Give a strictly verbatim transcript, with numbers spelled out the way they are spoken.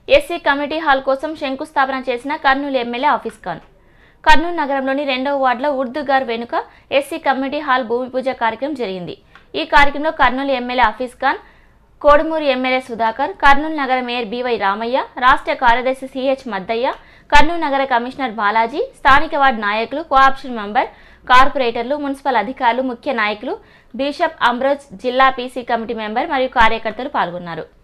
SC community hall కోసం శంకుస్థాపన చేసిన కర్నూలు ఎమ్మెల్యే ఆఫీస్ ఖాన్. కర్నూలు నగరంలోని రెండవ వార్డులో ఉర్దూగార్ వెనుక ఎస్సీ కమ్యూనిటీ హాల్ భూమి పూజ కార్యక్రమం జరిగింది. ఈ కార్యక్రమంలో కర్నూలు ఎమ్మెల్యే ఆఫీస్ ఖాన్, కోడుమూరు ఎమ్మెల్యే సుధాకర్, కర్నూలు నగర మేయర్ బివై రామయ్య, రాష్ట్ర కార్యదర్శి సిహెచ్ మద్దయ్య, కర్నూలు నగర కమిషనర్ బాలాజీ, స్థానిక వార్డు నాయకులు, కోఆప్షన్ మెంబర్, కార్పొరేటర్లు, మున్సిపల్ అధికారులు, ముఖ్య నాయకులు, బిషప్ అమ్రోజ్, జిల్లా పీసీ కమిటీ మెంబర్ మరియు కార్యకర్తలు పాల్గొన్నారు.